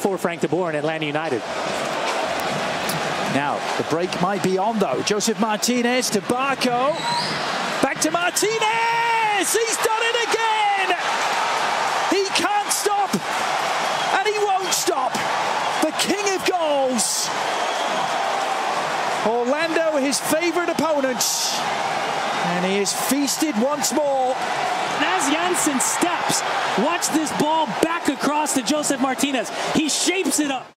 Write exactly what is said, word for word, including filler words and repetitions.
for Frank de Boer in Atlanta United. Now, the break might be on, though. Josef Martinez to Barco. Back to Martinez! He's done it again! He can't stop, and he won't stop. The king of goals. Orlando, his favourite opponent. And he is feasted once more. As Janssen steps, watch this ball back across to Josef Martinez. He shapes it up.